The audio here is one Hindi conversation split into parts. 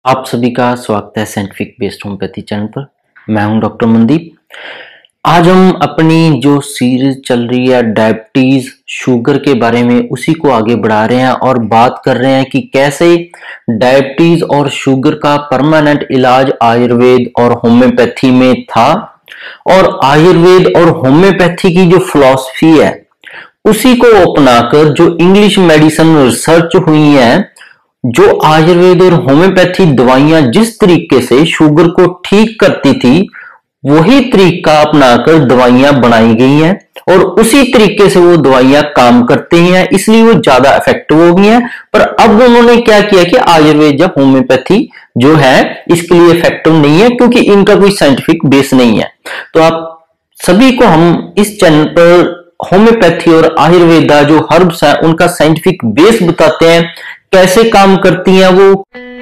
आप सभी का स्वागत है साइंटिफिक बेस्ड होम्योपैथी चैनल पर। मैं हूं डॉक्टर मनदीप। आज हम अपनी जो सीरीज चल रही है डायबिटीज शुगर के बारे में उसी को आगे बढ़ा रहे हैं और बात कर रहे हैं कि कैसे डायबिटीज और शुगर का परमानेंट इलाज आयुर्वेद और होम्योपैथी में था और आयुर्वेद और होम्योपैथी की जो फिलॉसफी है उसी को अपनाकर जो इंग्लिश मेडिसिन रिसर्च हुई है, जो आयुर्वेद और होम्योपैथी दवाइयां जिस तरीके से शुगर को ठीक करती थी वही तरीका अपनाकर दवाइयां बनाई गई हैं और उसी तरीके से वो दवाइयां काम करते हैं, इसलिए वो ज्यादा इफेक्टिव हो गई हैं। पर अब उन्होंने क्या किया कि आयुर्वेद या होम्योपैथी जो है इसके लिए इफेक्टिव नहीं है क्योंकि इनका कोई साइंटिफिक बेस नहीं है। तो आप सभी को हम इस चैनल पर होम्योपैथी और आयुर्वेदा जो हर्ब्स है उनका साइंटिफिक बेस बताते हैं, कैसे काम करती हैं वो।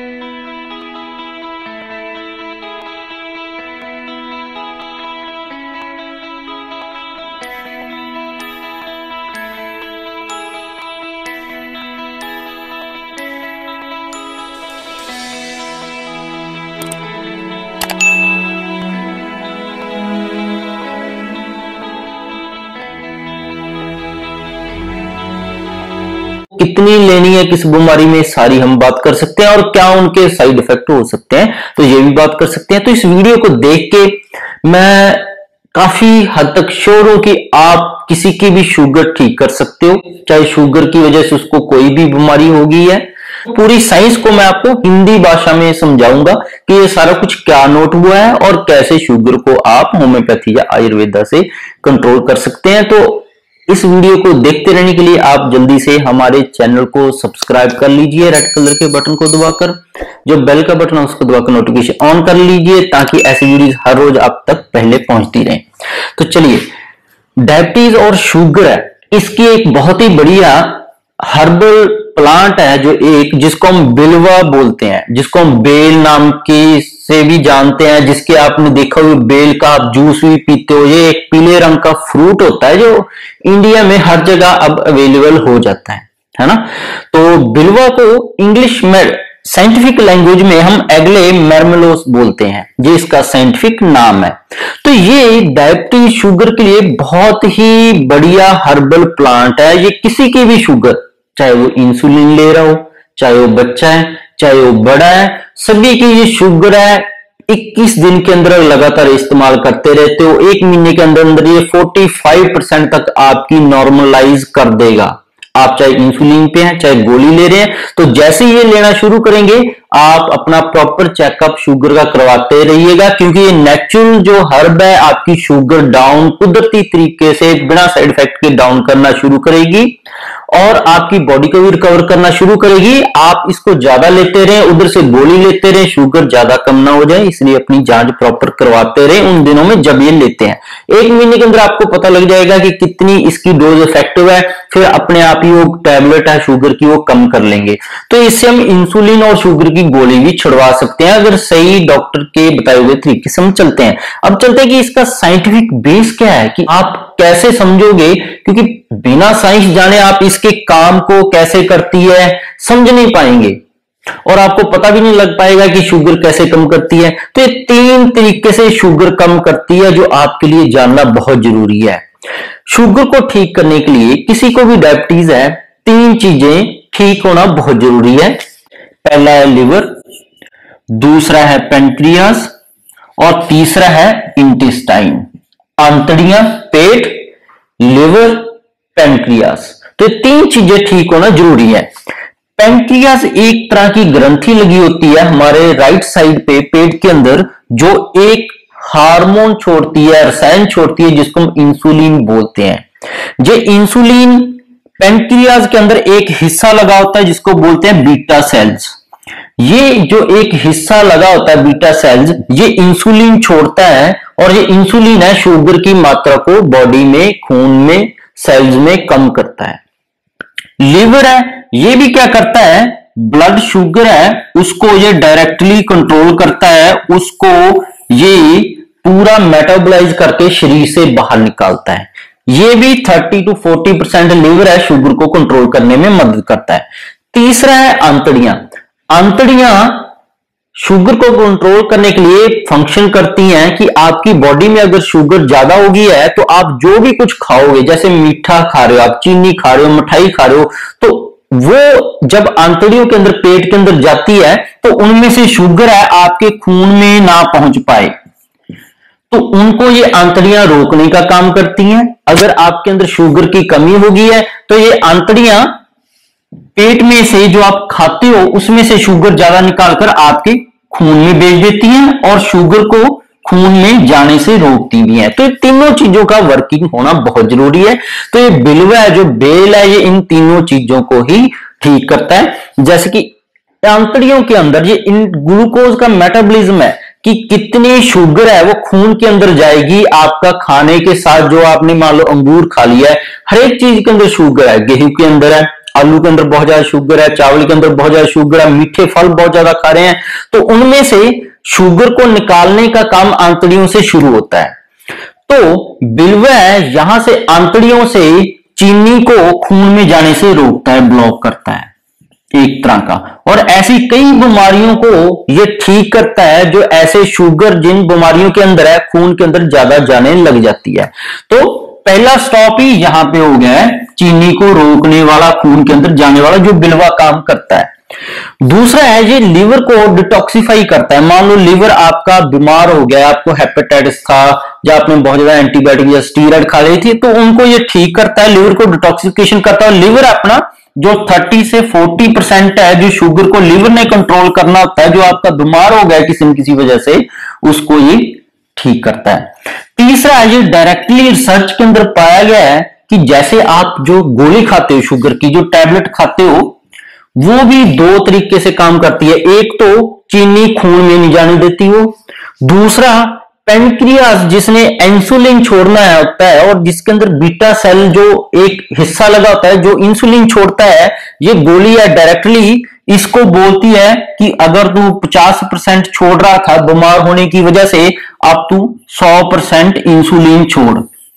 कितनी लेनी है किस बीमारी में सारी हम बात कर सकते हैं और क्या उनके साइड इफेक्ट हो सकते हैं तो ये भी बात कर सकते हैं। तो इस वीडियो को देख के मैं काफी हद तक श्योर हूं कि आप किसी की भी शुगर ठीक कर सकते हो, चाहे शुगर की वजह से उसको कोई भी बीमारी हो गई है। पूरी साइंस को मैं आपको हिंदी भाषा में समझाऊंगा कि ये सारा कुछ क्या नोट हुआ है और कैसे शुगर को आप होम्योपैथी या आयुर्वेदा से कंट्रोल कर सकते हैं। तो इस वीडियो को देखते रहने के लिए आप जल्दी से हमारे चैनल को सब्सक्राइब कर लीजिए, रेड कलर के बटन को दबाकर, जो बेल का बटन है उसको दबाकर नोटिफिकेशन ऑन कर लीजिए ताकि ऐसी वीडियोस हर रोज आप तक पहले पहुंचती रहें। तो चलिए, डायबिटीज और शुगर है, इसकी एक बहुत ही बढ़िया हर्बल प्लांट है जो एक जिसको हम बिल्वा बोलते हैं, जिसको हम बेल नाम की से भी जानते हैं, जिसके आपने देखा हुआ बेल का आप जूस भी पीते हो। ये एक पीले रंग का फ्रूट होता है जो इंडिया में हर जगह अब अवेलेबल हो जाता है ना। तो बिल्वा को इंग्लिश में साइंटिफिक लैंग्वेज में हम एग्ले मैर्मेलोस बोलते हैं, ये इसका साइंटिफिक नाम है। तो ये डायबिटीज शुगर के लिए बहुत ही बढ़िया हर्बल प्लांट है। ये किसी की भी शुगर, चाहे वो इंसुलिन ले रहा हो, चाहे वो बच्चा है, चाहे वो बड़ा है, सभी की ये शुगर है 21 दिन के अंदर लगातार इस्तेमाल करते रहते हो, 1 महीने के अंदर अंदर ये 45% तक आपकी नॉर्मलाइज कर देगा। आप चाहे इंसुलिन पे हैं चाहे गोली ले रहे हैं, तो जैसे ये लेना शुरू करेंगे आप अपना प्रॉपर चेकअप शुगर का करवाते रहिएगा क्योंकि ये नेचुरल जो हर्ब है आपकी शुगर डाउन कुदरती तरीके से बिना साइड इफेक्ट के डाउन करना शुरू करेगी और आपकी बॉडी को भी रिकवर करना शुरू करेगी। आप इसको ज्यादा लेते रहें, उधर से गोली लेते रहें, शुगर ज्यादा कम ना हो जाए, इसलिए अपनी जांच प्रॉपर करवाते रहें उन दिनों में जब ये लेते हैं। 1 महीने के अंदर आपको पता लग जाएगा कि कितनी इसकी डोज इफेक्टिव है, फिर अपने आप ही वो टैबलेट है शुगर की वो कम कर लेंगे। तो इससे हम इंसुलिन और शुगर की गोली भी छुड़वा सकते हैं अगर सही डॉक्टर के बताए हुए तरीके से हम चलते हैं। अब चलते हैं कि इसका साइंटिफिक बेस क्या है, कि आप कैसे समझोगे, क्योंकि बिना साइंस जाने आप इसके काम को कैसे करती है समझ नहीं पाएंगे और आपको पता भी नहीं लग पाएगा कि शुगर कैसे कम करती है। तो ये 3 तरीके से शुगर कम करती है जो आपके लिए जानना बहुत जरूरी है। शुगर को ठीक करने के लिए किसी को भी डायबिटीज है 3 चीजें ठीक होना बहुत जरूरी है। पहला है लिवर, दूसरा है पेनक्रियास और तीसरा है इंटेस्टाइन। आंतड़ियां, पेट, लिवर, पेनक्रियास, तो 3 चीजें ठीक होना जरूरी है। पेनक्रियास एक तरह की ग्रंथि लगी होती है हमारे राइट साइड पे पेट के अंदर, जो एक हार्मोन छोड़ती है, रसायन छोड़ती है जिसको हम इंसुलिन बोलते हैं। ये इंसुलिन पेनक्रियास के अंदर एक हिस्सा लगा होता है जिसको बोलते हैं बीटा सेल्स। ये जो एक हिस्सा लगा होता है बीटा सेल्स, ये इंसुलिन छोड़ता है और ये इंसुलिन है शुगर की मात्रा को बॉडी में, खून में, सेल्स में कम करता है। लिवर है, ये भी क्या करता है, ब्लड शुगर है उसको ये डायरेक्टली कंट्रोल करता है, उसको ये पूरा मेटाबोलाइज करके शरीर से बाहर निकालता है। ये भी 30 to 40% लीवर है शुगर को कंट्रोल करने में मदद करता है। तीसरा है आंतड़ियां। आंतड़ियां शुगर को कंट्रोल करने के लिए फंक्शन करती हैं कि आपकी बॉडी में अगर शुगर ज्यादा होगी है तो आप जो भी कुछ खाओगे, जैसे मीठा खा रहे हो, आप चीनी खा रहे हो, मिठाई खा रहे हो, तो वो जब आंतड़ियों के अंदर, पेट के अंदर जाती है तो उनमें से शुगर है आपके खून में ना पहुंच पाए, तो उनको ये आंतड़ियां रोकने का काम करती हैं। अगर आपके अंदर शुगर की कमी होगी है तो ये आंतड़ियां पेट में से जो आप खाते हो उसमें से शुगर ज्यादा निकालकर आपके खून में भेज देती हैं और शुगर को खून में जाने से रोकती भी हैं। तो ये तीनों चीजों का वर्किंग होना बहुत जरूरी है। तो ये बिल्वा है, जो बेल है, ये इन तीनों चीजों को ही ठीक करता है। जैसे कि आंतड़ियों के अंदर ये इन ग्लूकोज का मेटाबॉलिज्म है कि कितनी शुगर है वो खून के अंदर जाएगी आपका खाने के साथ। जो आपने मान लो अंगूर खा लिया है, हर एक चीज के अंदर शुगर है, गेहूं के अंदर है, आलू के अंदर बहुत ज्यादा शुगर है, चावल के अंदर बहुत ज्यादा शुगर है, मीठे फल बहुत ज्यादा खा रहे हैं, तो उनमें से शुगर को निकालने का काम आंतड़ियों से शुरू होता है। तो बिल्वा है यहां से आंतड़ियों से चीनी को खून में जाने से रोकता है, ब्लॉक करता है एक तरह का। और ऐसी कई बीमारियों को ये ठीक करता है जो ऐसे शुगर जिन बीमारियों के अंदर है खून के अंदर ज्यादा जाने लग जाती है। तो पहला स्टॉप ही यहां पे हो गया है, चीनी को रोकने वाला, खून के अंदर जाने वाला जो बिल्वा काम करता है। दूसरा है ये लिवर को डिटॉक्सिफाई करता है। मान लो लिवर आपका बीमार हो गया, आपको हेपेटाइटिस था या आपने बहुत ज्यादा एंटीबायोटिक या स्टीरॉइड खा ली थी, तो उनको ये ठीक करता है, लिवर को डिटॉक्सिफिकेशन करता है। लिवर अपना जो 30 से 40% है जो शुगर को लिवर ने कंट्रोल करना होता है, जो आपका बीमार हो गया किसी न किसी वजह से, उसको ये ठीक करता है। तीसरा है ये डायरेक्टली रिसर्च के अंदर पाया गया है कि जैसे आप जो गोली खाते हो शुगर की, जो टैबलेट खाते हो, वो भी दो तरीके से काम करती है। एक तो चीनी खून में नहीं जाने देती वो, दूसरा पेनक्रियास जिसने इंसुलिन छोड़ना है होता है और जिसके अंदर बीटा सेल जो एक हिस्सा लगा होता है जो इंसुलिन छोड़ता है, ये गोली है डायरेक्टली इसको बोलती है कि अगर तू 50% छोड़ रहा था बीमार होने की वजह से, अब तू 100% इंसुलिन छोड़,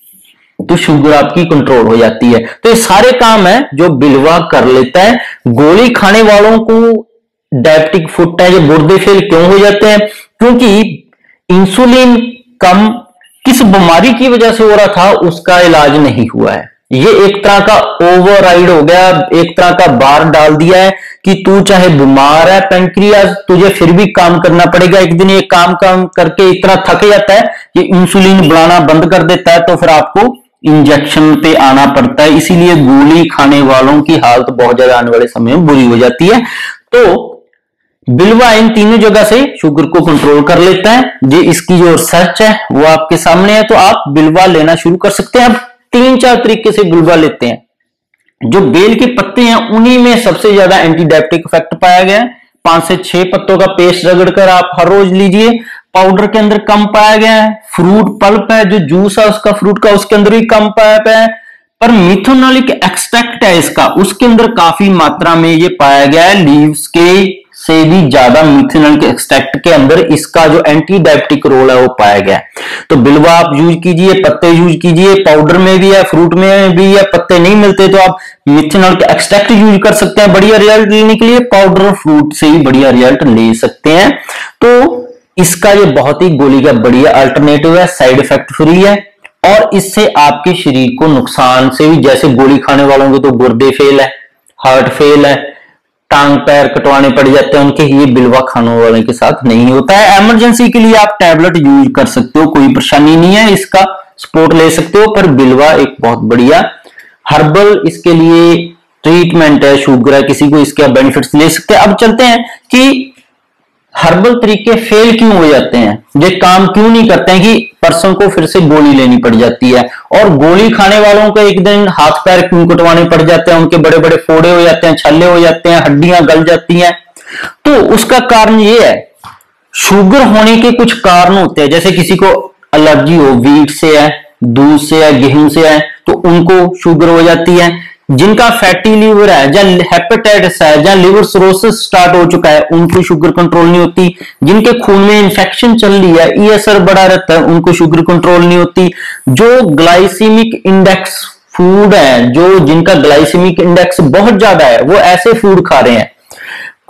तो शुगर आपकी कंट्रोल हो जाती है। तो ये सारे काम है जो बिल्वा कर लेता है। गोली खाने वालों को डायबिटिक फुट है, ये गुर्दे फेल क्यों हो जाते हैं? क्योंकि इंसुलिन कम किस बीमारी की वजह से हो रहा था उसका इलाज नहीं हुआ है। ये एक तरह का ओवरराइड हो गया, एक तरह का बार डाल दिया है कि तू चाहे बीमार है पेनक्रियास, तुझे फिर भी काम करना पड़ेगा। एक दिन ये काम करके इतना थक जाता है ये इंसुलिन बनाना बंद कर देता है, तो फिर आपको इंजेक्शन पे आना पड़ता है। इसीलिए गोली खाने वालों की हालत बहुत ज्यादा आने वाले समय में बुरी हो जाती है। तो बिल्वा इन तीनों जगह से शुगर को कंट्रोल कर लेता है। ये इसकी जो रिसर्च है वो आपके सामने है, तो आप बिल्वा लेना शुरू कर सकते हैं। अब 3-4 तरीके से बिल्वा लेते हैं। जो बेल के पत्ते हैं उन्हीं में सबसे ज्यादा एंटी डायबिटिक इफेक्ट पाया गया है। 5 से 6 पत्तों का पेस्ट रगड़कर आप हर रोज लीजिए। पाउडर के अंदर कम पाया गया है। फ्रूट पल्प है, जो जूस है उसका फ्रूट का, उसके अंदर भी कम पाया गया है। पर मिथोनोलिक एक्सट्रैक्ट है इसका, उसके अंदर काफी मात्रा में ये पाया गया है। लीव्स के से भी ज्यादा मिथेनॉल एक्सट्रैक्ट के अंदर इसका जो एंटी डायबिटिक रोल है वो पाया गया है। तो बिल्वा आप यूज कीजिए, पत्ते यूज कीजिए, पाउडर में भी है, फ्रूट में भी है। पत्ते नहीं मिलते तो आप मिथेनॉल के एक्सट्रैक्ट यूज कर सकते हैं बढ़िया रिजल्ट लेने के लिए। पाउडर फ्रूट से ही बढ़िया रिजल्ट ले सकते हैं। तो इसका ये बहुत ही गोली का बढ़िया अल्टरनेटिव है, साइड इफेक्ट फ्री है और इससे आपके शरीर को नुकसान से भी, जैसे गोली खाने वालों के तो गुर्दे फेल है, हार्ट फेल है, टांग पैर कटवाने पड़ जाते हैं उनके, ये बिल्वा खाने वाले के साथ नहीं होता है। इमरजेंसी के लिए आप टैबलेट यूज कर सकते हो, कोई परेशानी नहीं है, इसका सपोर्ट ले सकते हो। पर बिल्वा एक बहुत बढ़िया हर्बल इसके लिए ट्रीटमेंट है, शुगर है, किसी को इसके बेनिफिट्स ले सकते हैं। अब चलते हैं कि हर्बल तरीके फेल क्यों हो जाते हैं, ये काम क्यों नहीं करते हैं कि पर्सन को फिर से गोली लेनी पड़ जाती है। और गोली खाने वालों को एक दिन हाथ पैर क्यों कटवाने पड़ जाते हैं, उनके बड़े बड़े फोड़े हो जाते हैं, छल्ले हो जाते हैं, हड्डियां गल जाती हैं। तो उसका कारण ये है, शुगर होने के कुछ कारण होते हैं। जैसे किसी को एलर्जी हो, वीट से है, दूध से है, गेहूं से है, तो उनको शुगर हो जाती है। जिनका फैटी लीवर है, या हेपेटाइटिस है, या लिवर सिरोसिस स्टार्ट हो चुका है, उनको शुगर कंट्रोल नहीं होती। जिनके खून में इंफेक्शन चल रही है, ईएसआर बढ़ा रहता है, उनको शुगर कंट्रोल नहीं होती। जो ग्लाइसेमिक इंडेक्स फूड है, जो जिनका ग्लाइसेमिक इंडेक्स बहुत ज्यादा है, वो ऐसे फूड खा रहे हैं।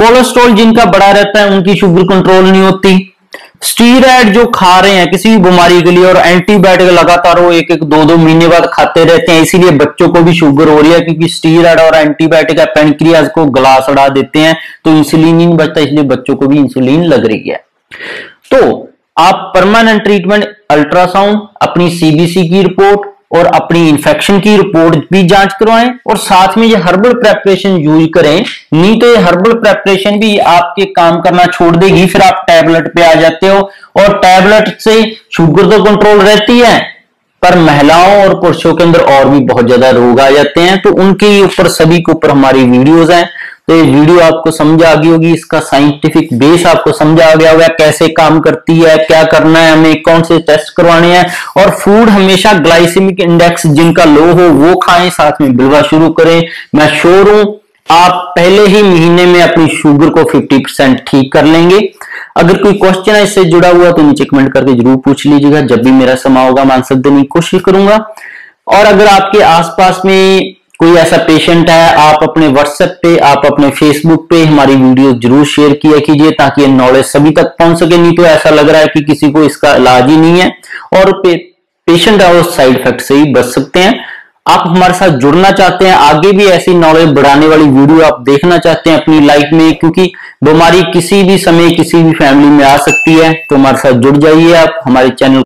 कोलेस्ट्रॉल जिनका बढ़ा रहता है उनकी शुगर कंट्रोल नहीं होती। स्टीरॉयड जो खा रहे हैं किसी भी बीमारी के लिए और एंटीबायोटिक लगातार वो एक एक दो दो महीने बाद खाते रहते हैं, इसीलिए बच्चों को भी शुगर हो रही है, क्योंकि स्टीरॉयड और एंटीबायोटिक पैनक्रियाज को गला सड़ा देते हैं, तो इंसुलिन नहीं बचता, इसलिए बच्चों को भी इंसुलिन लग रही है। तो आप परमानेंट ट्रीटमेंट, अल्ट्रासाउंड, अपनी सीबीसी की रिपोर्ट और अपनी इंफेक्शन की रिपोर्ट भी जांच करवाएं, और साथ में ये हर्बल प्रेपरेशन यूज करें। नहीं तो ये हर्बल प्रेपरेशन भी आपके काम करना छोड़ देगी, फिर आप टैबलेट पे आ जाते हो, और टैबलेट से शुगर तो कंट्रोल रहती है पर महिलाओं और पुरुषों के अंदर और भी बहुत ज्यादा रोग आ जाते हैं। तो उनके ऊपर सभी के ऊपर हमारी वीडियोस हैं। तो ये वीडियो आपको समझ आ गई होगी, इसका साइंटिफिक बेस आपको समझ आ गया होगा, कैसे काम करती है, क्या करना है हमें, कौन से टेस्ट करवाने हैं। और फूड हमेशा ग्लाइसेमिक इंडेक्स जिनका लो हो वो खाएं, साथ में बिलवा शुरू करें। मैं श्योर हूं आप पहले ही महीने में अपनी शुगर को 50% ठीक कर लेंगे। अगर कोई क्वेश्चन है इससे जुड़ा हुआ तो नीचे कमेंट करके जरूर पूछ लीजिएगा, जब भी मेरा समय होगा मैं आंसर देने की कोशिश करूंगा। और अगर आपके आसपास में कोई ऐसा पेशेंट है, आप अपने व्हाट्सएप पे, आप अपने फेसबुक पे हमारी वीडियो जरूर शेयर किया कीजिए, ताकि ये नॉलेज सभी तक पहुंच सके। नहीं तो ऐसा लग रहा है कि किसी को इसका इलाज ही नहीं है और पेशेंट है वो साइड इफेक्ट से ही बच सकते हैं। आप हमारे साथ जुड़ना चाहते हैं, आगे भी ऐसी नॉलेज बढ़ाने वाली वीडियो आप देखना चाहते हैं अपनी लाइफ में, क्योंकि बीमारी किसी भी समय किसी भी फैमिली में आ सकती है, तो हमारे साथ जुड़ जाइए आप हमारे चैनल